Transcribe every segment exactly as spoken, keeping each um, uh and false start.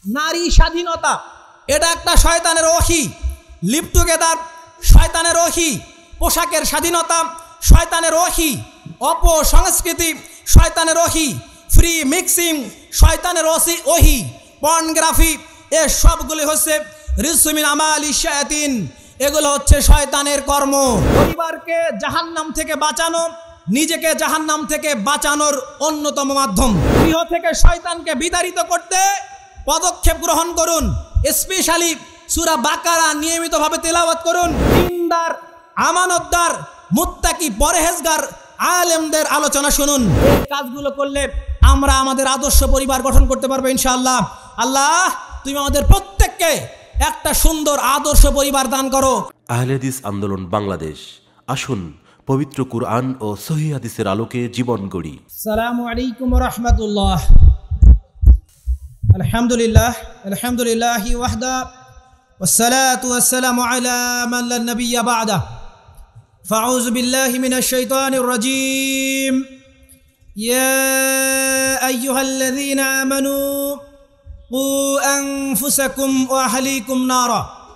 নারী স্বাধীনতা এটা একটা শয়তানের ওহী, লিভ টুগেদার শয়তানের ওহী, পোশাকের স্বাধীনতা শয়তানের ওহী, অপসংস্কৃতি শয়তানের ওহী, ফ্রি মিক্সিং শয়তানের ওহী, পর্নোগ্রাফি এ সবগুলি হচ্ছে রিজসুমিন আমালি শায়াতিন, এগুলো হচ্ছে শয়তানের কর্ম। পরিবারকে জাহান্নাম থেকে বাঁচানো নিজেকে জাহান্নাম থেকে বাঁচানোর অন্যতম মাধ্যম। গৃহ থেকে শয়তানকে বিতাড়িত করতে পদক্ষেপ গ্রহণ করুন। স্পেশালি সূরা বাকারা নিয়মিতভাবে তেলাওয়াত করুন। দিনদার, আমানতদার, মুত্তাকি, পরহেজগার আলেমদের আলোচনা শুনুন। এই কাজগুলো করলে আমরা আমাদের আদর্শ পরিবার গঠন করতে পারবো ইনশাআল্লাহ। আল্লাহ তুমি আমাদের প্রত্যেককে একটা সুন্দর আদর্শ পরিবার দান করো। আহলে হাদিস আন্দোলন বাংলাদেশ, আসুন পবিত্র কুরআন ও সহিহ হাদিসের আলোকে জীবন গড়ি। আসসালামু আলাইকুম ওয়া রাহমাতুল্লাহ। আলহামদুলিল্লাহ আলহামদুলিল্লাহি ওয়াহদা ওয়াসসালাতু ওয়াসসালামু আলা মান লা নাবিয়্যা বা'দা। ফাউযু বিল্লাহি মিনাশ শাইতানির রাজীম। ইয়া আইয়ুহাল্লাযীনা আমানু কু আনফুসাকুম ওয়া আহলিকুম নারা।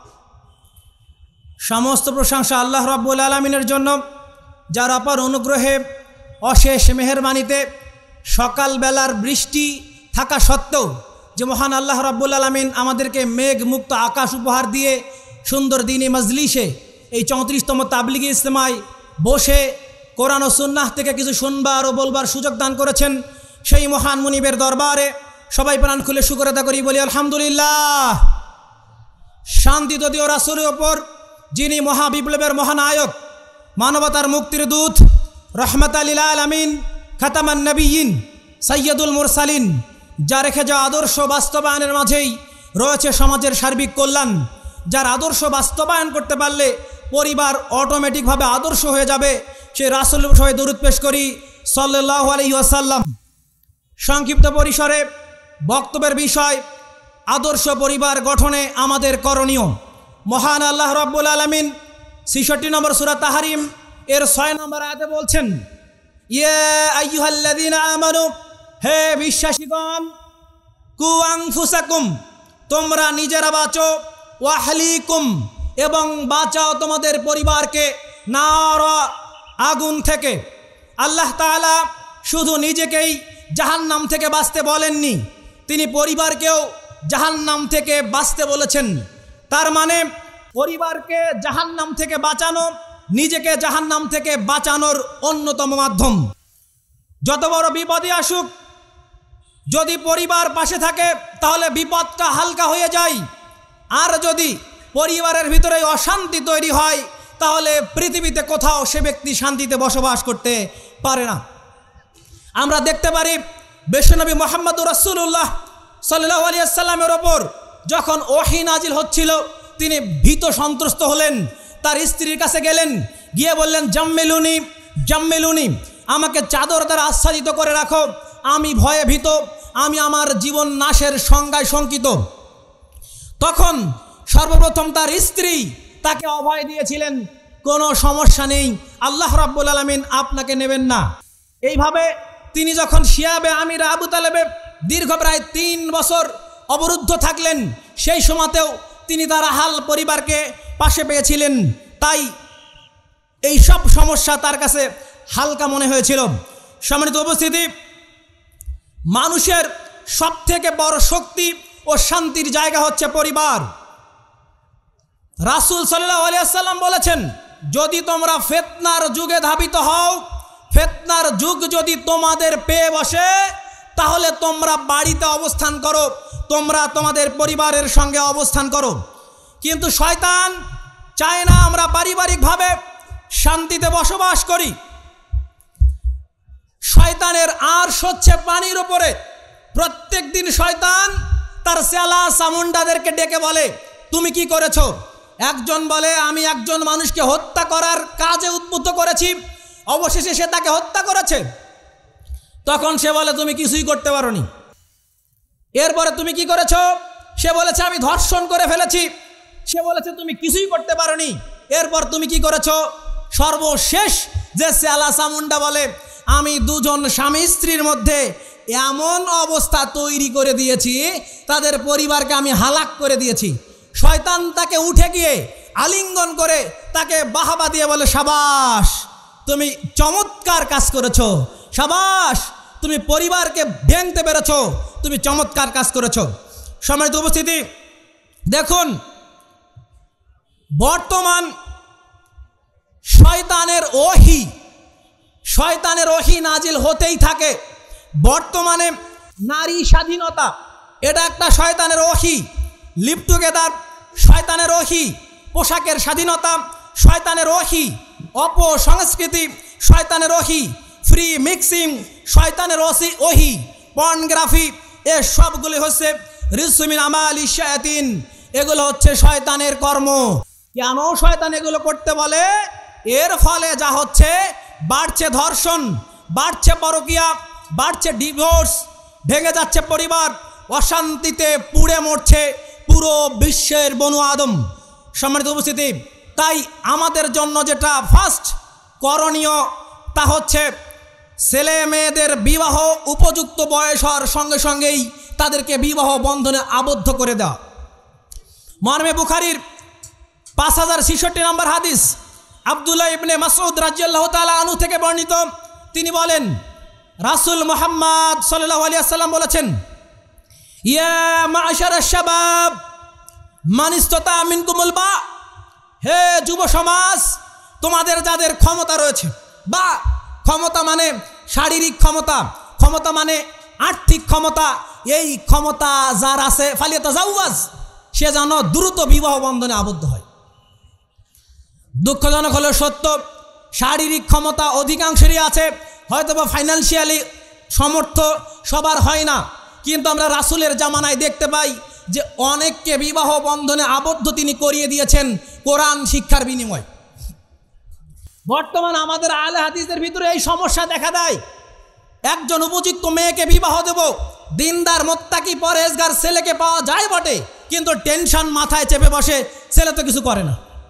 সমস্ত প্রশংসা আল্লাহ রাব্বুল আলামিনের জন্য, যার অপার অনুগ্রহে অশেষ মেহেরবানিতে সকালবেলার বৃষ্টি থাকা সত্ত্বেও যে মহান আল্লাহ রাব্বুল আলামিন আমাদেরকে মেঘ মুক্ত আকাশ উপহার দিয়ে সুন্দর দিনী মজলিসে এই চৌত্রিশতম তাবলিগি ইজতেমায় বসে কোরআন ও সুন্নাহ থেকে কিছু শুনবার ও বলবার সুযোগ দান করেছেন, সেই মহান মুনিবের দরবারে সবাই প্রাণ খুলে শুকর আদা করি, বলি আলহামদুলিল্লাহ। শান্তি যদিও রাসূলের ওপর, যিনি মহাবিপ্লবের মহানায়ক, মানবতার মুক্তির দূত, রহমাতাল লিল আলামিন, খাতামান নবিয়্যিন, সাইয়্যিদুল মুরসালিন, যা রেখে যাওয়া আদর্শ বাস্তবায়নের মাঝেই রয়েছে সমাজের সার্বিক কল্যাণ। যার আদর্শ বাস্তবায়ন করতে পারলে পরিবার অটোমেটিকভাবে আদর্শ হয়ে যাবে, সে রাসূলের বিষয়ে দরুদ পেশ করি সাল্লাল্লাহু আলাইহি ওয়াসাল্লাম। সংক্ষিপ্ত পরিসরে বক্তব্যের বিষয় আদর্শ পরিবার গঠনে আমাদের করণীয়। মহান আল্লাহ রাব্বুল আলামিন ছেষট্টি নম্বর সূরা তাহরিম এর ছয় নম্বর আয়াতে বলছেন, ইয়া আইয়ুহাল্লাযীনা আমানু, হে বিশ্বাসীগণ, কু আনফুসাকুম, তোমরা নিজেরা বাঁচো, ওয়া আহলিকুম, এবং বাঁচাও তোমাদের পরিবারকে, নারা, আগুন থেকে। আল্লাহ তাআলা শুধু নিজেকেই জাহান্নাম থেকে বাঁচতে বলেননি, তিনি পরিবারকেও জাহান্নাম থেকে বাঁচতে বলেছেন। তার মানে পরিবারকে জাহান্নাম থেকে বাঁচানো নিজেকে জাহান্নাম থেকে বাঁচানোর অন্যতম মাধ্যম। যত বড় বিপদই আসুক, যদি পরিবার পাশে থাকে তাহলে বিপদটা হালকা হয়ে যায়। আর যদি পরিবারের ভিতরে অশান্তি তৈরি হয় তাহলে পৃথিবীতে কোথাও সে ব্যক্তি শান্তিতে বসবাস করতে পারে না। আমরা দেখতে পারি বিশ্বনবী মুহাম্মদুর রাসূলুল্লাহ সাল্লাল্লাহু আলাইহি ওয়াসাল্লামের ওপর যখন ওহী নাজিল হচ্ছিল, তিনি ভীত সন্ত্রস্ত হলেন। তার স্ত্রীর কাছে গেলেন, গিয়ে বললেন, জাম্মিলুনি জাম্মিলুনি, আমাকে চাদর দ্বারা আচ্ছাদিত করে রাখো, আমি ভয়ে ভীত, আমি আমার জীবন নাশের সংজ্ঞায় শঙ্কিত। তখন সর্বপ্রথম তার স্ত্রী তাকে অভয় দিয়েছিলেন, কোনো সমস্যা নেই, আল্লাহ রাব্বুল আলামিন আপনাকে নেবেন না। এইভাবে তিনি যখন শিয়াবে আমির আবু তালেবে দীর্ঘ প্রায় তিন বছর অবরুদ্ধ থাকলেন, সেই সময়তেও তিনি তার আহাল পরিবারকে পাশে পেয়েছিলেন। তাই এই সব সমস্যা তার কাছে হালকা মনে হয়েছিল। সম্মানিত উপস্থিতি, মানুষের সবথেকে বড় শক্তি ও শান্তির জায়গা হচ্ছে পরিবার। রাসূল সাল্লাল্লাহু আলাইহি ওয়াসাল্লাম বলেছেন, যদি তোমরা ফিতনার যুগে ধাবিত হও, ফিতনার যুগ যদি তোমাদের পেয়ে বসে, তাহলে তোমরা বাড়িতে অবস্থান করো, তোমরা তোমাদের পরিবারের সঙ্গে অবস্থান করো। কিন্তু শয়তান চায় না আমরা পারিবারিকভাবে শান্তিতে বসবাস করি। শয়তানের আর হচ্ছে পানির উপরে। প্রত্যেক দিন শয়তান তার চেলা চামুন্ডাদেরকে ডেকে বলে, তুমি কি করেছো? একজন বলে, আমি একজন মানুষকে হত্যা করার কাজে উদ্বুদ্ধ করেছি, অবশেষে সে তাকে হত্যা করেছে। তখন সে বলে, তুমি কিছুই করতে পারোনি। এরপরে তুমি কি করেছো? সে বলেছে, আমি ধর্ষণ করে ফেলেছি। সে বলেছে, তুমি কিছুই করতে পারোনি। এরপর তুমি কি করেছো? সর্বশেষ যে চেলা চামুন্ডা বলে, আমি দুজন স্বামী স্ত্রীর মধ্যে এমন অবস্থা তৈরি করে দিয়েছি, তাদের পরিবারকে আমি হালাক করে দিয়েছি। শয়তান তাকে উঠে গিয়ে আলিঙ্গন করে তাকে বাহাবা দিয়ে বলে, সাবাস, তুমি চমৎকার কাজ করেছো, সাবাস, তুমি পরিবারকে ভেঙতে পেরেছো, তুমি চমৎকার কাজ করেছো। সম্মানিত উপস্থিতি, দেখুন বর্তমান শয়তানের ওহী শয়তানের ওহী নাজিল হতেই থাকে। বর্তমানে নারী স্বাধীনতা, এটা একটা শয়তানের ওহী। লিভ টুগেদার শয়তানের ওহী, পোশাকের স্বাধীনতা শয়তানের ওহী, অপসংস্কৃতি শয়তানের ওহী, ফ্রি মিক্সিং শয়তানের ওহী, পর্নোগ্রাফি, এ সবগুলি হচ্ছে রিজসুমিন আমালি শায়াতিন, এগুলো হচ্ছে শয়তানের কর্ম। কেন শয়তান এগুলো করতে বলে? এর ফলে যা হচ্ছে, বাড়ছে ধর্ষণ, বাড়ছে পরকীয়া, বাড়ছে ডিভোর্স, ভেঙে যাচ্ছে পরিবার, অশান্তিতে পুড়ে মরছে পুরো বিশ্বের বনু আদম। সম্মানিত উপস্থিতি, তাই আমাদের জন্য যেটা ফার্স্ট করণীয় তা হচ্ছে ছেলে মেয়েদের বিবাহ উপযুক্ত বয়স হওয়ার সঙ্গে সঙ্গেই তাদেরকে বিবাহ বন্ধনে আবদ্ধ করে দেওয়া। মর্মে বুখারীর পাঁচ হাজার ছিষট্টি নম্বর হাদিস, আব্দুল্লাহ ইবনে মাসউদ রাদিয়াল্লাহু তাআলা আনহু থেকে বর্ণিত, তিনি বলেন, রাসূল মুহাম্মদ সাল্লাল্লাহু আলাইহি ওয়াসাল্লাম বলেছেন, ইয়া মা'শারাশ শাবাব মান ইসতাতা মিনকুমুল বা, হে যুব সমাজ, তোমাদের যাদের ক্ষমতা রয়েছে, বা ক্ষমতা মানে শারীরিক ক্ষমতা, ক্ষমতা মানে আর্থিক ক্ষমতা, এই ক্ষমতা যার আছে ফালিয়াতাজাওয়াজ, সে যেন দ্রুত বিবাহ বন্ধনে আবদ্ধ হয়। দুঃখজনক হলো সত্য, শারীরিক ক্ষমতা অধিকাংশেরই আছে, হয়তো বা ফাইন্যান্সিয়ালি সমর্থ সবার হয় না, কিন্তু আমরা রাসূলের জামানায় দেখতে পাই যে অনেককে বিবাহ বন্ধনে আবদ্ধ তিনি করিয়ে দিয়েছেন কোরআন শিক্ষার বিনিময়। বর্তমান আমাদের আহলে হাদিসের ভিতরে এই সমস্যা দেখা দেয়, একজন উপযুক্ত মেয়েকে বিবাহ দেব, দিনদার মুত্তাকি পরহেজগার ছেলেকে পাওয়া যায় বটে, কিন্তু টেনশন মাথায় চেপে বসে, ছেলে তো কিছু করে না,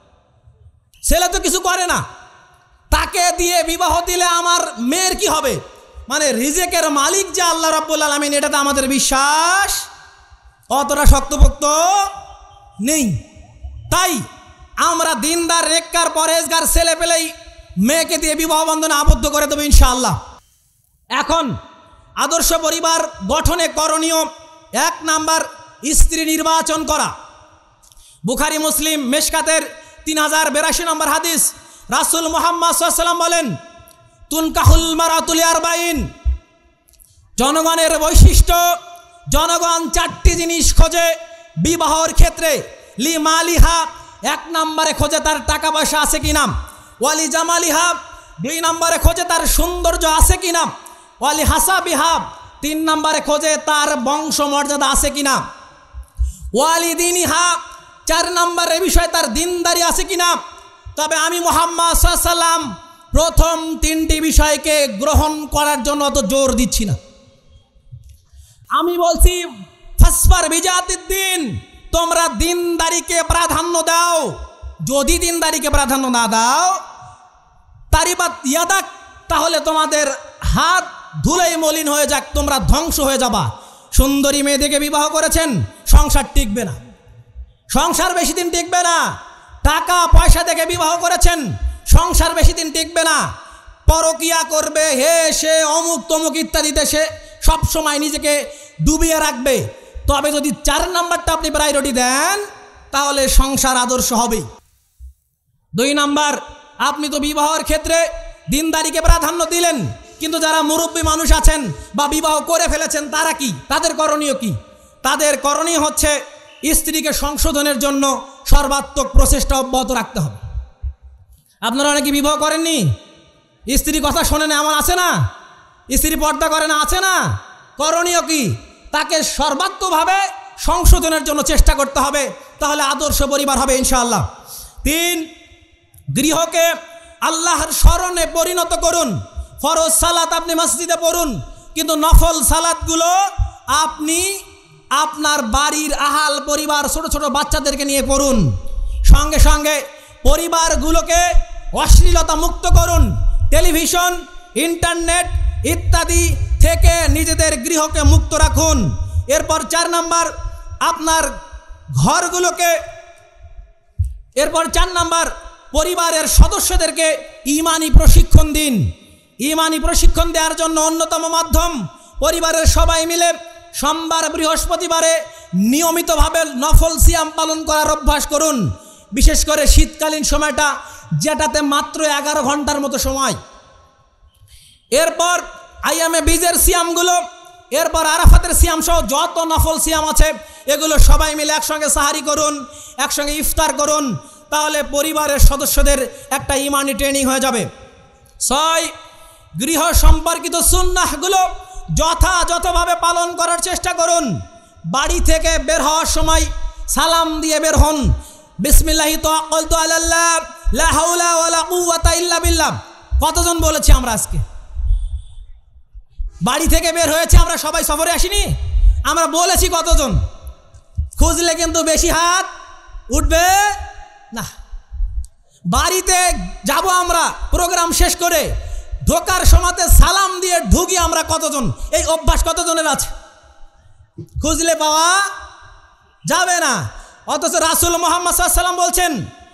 ছেলে তো কিছু করে না, তাকে দিয়ে বিবাহ দিলে আমার মেয়ের কি হবে? মানে রিজেকের মালিক যে আল্লাহ রাব্বুল আলামিন, এটা তো আমাদের বিশ্বাস অতটা শক্তপোক্ত নেই। তাই আমরা দিনদার নেককার পরহেজগার ছেলে পেলেই মেয়েকে দিয়ে বিবাহ বন্ধনে আবদ্ধ করে দেবো ইনশাআল্লাহ। এখন আদর্শ পরিবার গঠনে করণীয়, এক নাম্বার স্ত্রী নির্বাচন করা। বুখারী মুসলিম মেশকাতের তিন হাজার বিরাশি নম্বর হাদিস, রাসূল মুহাম্মদ সাল্লাল্লাহু আলাইহি ওয়াসাল্লাম বলেন, তুনকাহুল মারাতু লিআরবাঈন, জনগণের বৈশিষ্ট্য, জনগণ চারটি জিনিস খোঁজে বিবাহর ক্ষেত্রে। লি মালিহা, এক নম্বরে খোঁজে তার টাকা পয়সা আছে কিনা, ওয়ালি জামালিহা, দুই নম্বরে খোঁজে তার সৌন্দর্য আছে কিনা, ওয়ালি হাসাবিহা, তিন নম্বরে খোঁজে তার বংশ মর্যাদা আছে কিনা, ওয়ালি দিনিহা, চার নম্বরের বিষয় তার দিনদারি আছে কিনা। তবে আমি মুহাম্মদ সাল্লাল্লাহু আলাইহি ওয়াসাল্লাম প্রথম তিনটি বিষয়কে গ্রহণ করার জন্য অত জোর দিচ্ছি না, আমি বলছি ফাসফার বিজাতিদ্দিন, তোমরা দিনদারিকে প্রাধান্য দাও। যদি দিনদারিকে প্রাধান্য না দাও, তারিবাত ইয়াদাক, তাহলে তোমাদের হাত ধুলোয় মলিন হয়ে যাক, তোমরা ধ্বংস হয়ে যাবা। সুন্দরী মেয়ে দেখে বিবাহ করেছেন, সংসার টিকবে না, সংসার বেশি দিন টিকবে না। টাকা পয়সা দেখে বিবাহ করেছেন, সংসার বেশি দিন টিকবে না। পরকিয়া করবে, হে সে অমুক তমুক ইত্যাদিতে সে সবসময় নিজেকে ডুবিয়ে রাখবে। তবে যদি চার নাম্বারটা আপনি প্রায়োরিটি দেন, তাহলে সংসার আদর্শ হবে। দুই নাম্বার, আপনি তো বিবাহের ক্ষেত্রে দিনদারিকে প্রাধান্য দিলেন, কিন্তু যারা মুরব্বী মানুষ আছেন বা বিবাহ করে ফেলেছেন, তারা কি, তাদের করণীয় কি? তাদের করণীয় হচ্ছে স্ত্রীকে সংশোধনের জন্য সর্বাত্মক প্রচেষ্টা অব্যাহত রাখতে হবে। আপনারা অনেকে বিবাহ করেননি, স্ত্রী কথা শোনেন, এমন আছে না? স্ত্রী পর্দা করে না, আছে না? করণীয় কি? তাকে সর্বাত্মকভাবে সংশোধনের জন্য চেষ্টা করতে হবে, তাহলে আদর্শ পরিবার হবে ইনশাআল্লাহ। তিন, গৃহকে আল্লাহর স্মরণে পরিণত করুন। ফরজ সালাত আপনি মসজিদে পড়ুন, কিন্তু নফল সালাতগুলো আপনি আপনার বাড়ির আহাল পরিবার ছোট ছোট বাচ্চাদেরকে নিয়ে পড়ুন। সঙ্গে সঙ্গে পরিবারগুলোকে অশ্লীলতা মুক্ত করুন। টেলিভিশন, ইন্টারনেট ইত্যাদি থেকে নিজেদের গৃহকে মুক্ত রাখুন। এরপর চার নাম্বার, আপনার ঘরগুলোকে, এরপর চার নাম্বার, পরিবারের সদস্যদেরকে ঈমানি প্রশিক্ষণ দিন। ঈমানি প্রশিক্ষণ দেওয়ার জন্য অন্যতম মাধ্যম, পরিবারের সবাই মিলে সোমবার বৃহস্পতিবারে নিয়মিতভাবে নফল সিয়াম পালন করার অভ্যাস করুন। বিশেষ করে শীতকালীন সময়টা, যেটাতে মাত্র এগারো ঘন্টার মতো সময়। এরপর আইয়ামে বীজের সিয়ামগুলো, এরপর আরাফাতের সিয়াম সহ যত নফল সিয়াম আছে এগুলো সবাই মিলে একসঙ্গে সাহারি করুন, একসঙ্গে ইফতার করুন। তাহলে পরিবারের সদস্যদের একটা ঈমানি ট্রেনিং হয়ে যাবে। ছয়, গৃহ সম্পর্কিত সুন্নাহগুলো যথাযথভাবে পালন করার চেষ্টা করুন। বাড়ি থেকে বের হওয়ার সময় সালাম দিয়ে বের হন। বিসমিল্লাহি তাওয়াক্কালতু আলাল্লাহ লা হাওলা ওয়ালা কুওয়াতা ইল্লা বিল্লাহ। কতজন বলেছি আমরা আজকে? বাড়ি থেকে বের হয়েছে, আমরা সবাই সফরে আসিনি, আমরা বলেছি কতজন? খুঁজলে কিন্তু বেশি হাত উঠবে না। বাড়িতে যাব আমরা প্রোগ্রাম শেষ করে, ঢোকার সময়তে সালাম দিয়ে ঢুকি আমরা কতজন? এই অভ্যাস কতজনের আছে? খুঁজলে পাওয়া যাবে না। অথচ রাসূল মুহাম্মদ সাল্লাল্লাহু আলাইহি ওয়াসাল্লাম বলছেন,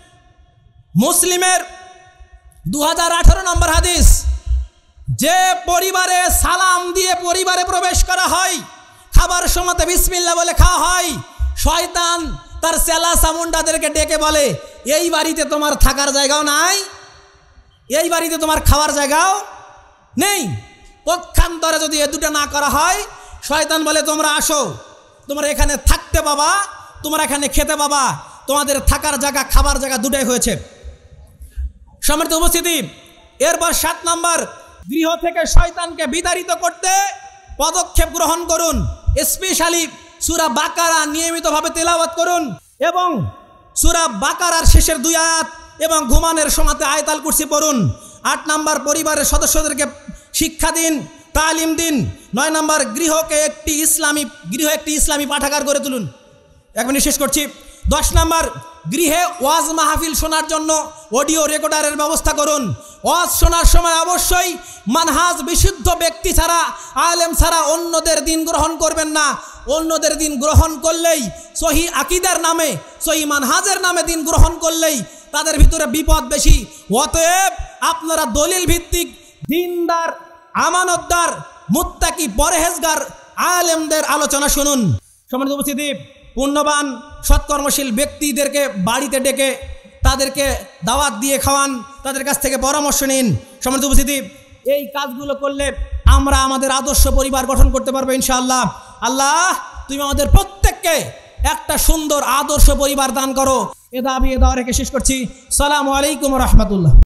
মুসলিমের দু হাজার আঠারো নম্বর হাদিস, যে পরিবারে সালাম দিয়ে পরিবারে প্রবেশ করা হয়, খাবার সময়তে বিসমিল্লাহ বলে খাওয়া হয়, শয়তান তার চেলা চামুন্ডাদেরকে ডেকে বলে, এই বাড়িতে তোমার থাকার জায়গাও নাই, এই বাড়িতে তোমার খাওয়ার জায়গাও নেই। পক্ষান্তরে যদি এ দুটো না করা হয়, শয়তান বলে, তোমরা আসো, তোমরা এখানে থাকতে পাবা, তোমরা এখানে খেতে পাবা, তোমাদের থাকার জায়গা খাবার জায়গা দুটাই হয়েছে। সম্মানিত উপস্থিতি, এরপর সাত নম্বর, গৃহ থেকে শয়তানকে বিতাড়িত করতে পদক্ষেপ গ্রহণ করুন। স্পেশালি সূরা বাকারা নিয়মিতভাবে তেলাওয়াত করুন এবং সূরা বাকারার শেষের দুই আয়াত এবং ঘুমানোর সময়তে আয়াতুল কুরসি পড়ুন। আট নম্বর, পরিবারের সদস্যদেরকে শিক্ষা দিন, তালিম দিন। নয় নম্বর, গৃহকে একটি ইসলামী গৃহ একটি ইসলামী পাঠাগার গড়ে তুলুন। এক মিনিট শেষ করছি। দশ নম্বর, গৃহে ওয়াজ মাহফিল শোনার জন্য অডিও রেকর্ডারের ব্যবস্থা করুন। ওয়াজ শোনার সময় অবশ্যই মানহাজ বিশুদ্ধ ব্যক্তি ছাড়া, আলেম ছাড়া অন্যদের দিন গ্রহণ করবেন না। অন্যদের দিন গ্রহণ করলেই, সহি আকীদার নামে, সহি মানহাজের নামে দিন গ্রহণ করলেই তাদের ভিতরে বিপদ বেশি। অতএব আপনারা দলিল ভিত্তিক দিনদার, আমানতদার, মুত্তাকি, পরহেজগার আলেমদের আলোচনা শুনুন। সম্মানিত উপস্থিতি, পুণ্যবান সৎকর্মশীল ব্যক্তিদেরকে বাড়িতে ডেকে তাদেরকে দাওয়াত দিয়ে খাওয়ান, তাদের কাছ থেকে পরামর্শ নিন। সম্মানিত উপস্থিতি, এই কাজগুলো করলে আমরা আমাদের আদর্শ পরিবার গঠন করতে পারবো ইনশাআল্লাহ। আল্লাহ, তুমি আমাদের প্রত্যেককে একটা সুন্দর আদর্শ পরিবার দান করো। এ দাবি এ দাওয়া রেখে শেষ করছি। সালামু আলাইকুম ওয়া রাহমাতুল্লাহ।